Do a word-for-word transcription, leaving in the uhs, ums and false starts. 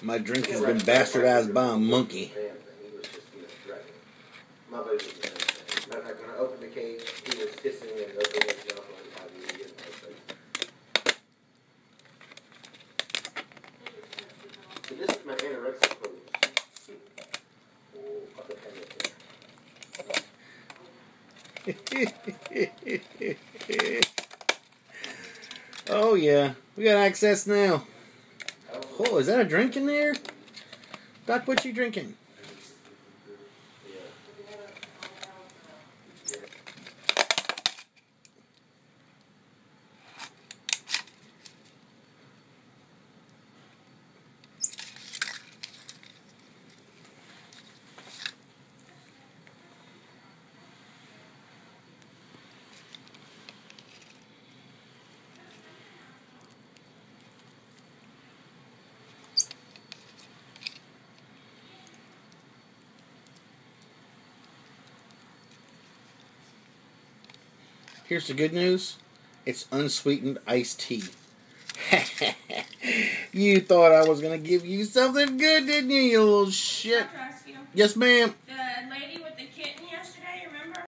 My drink has been bastardized by a monkey. My buddy was the same thing. Matter of fact, when I opened the cage, he was hissing and opening his mouth like how he was getting so this is my anorexic pose. Oh, I'll put that in. Oh yeah, we got access now. Oh, is that a drink in there? Doc, what you drinking? Here's the good news. It's unsweetened iced tea. You thought I was going to give you something good, didn't you, you little shit? Doctor Askew? Yes, ma'am. The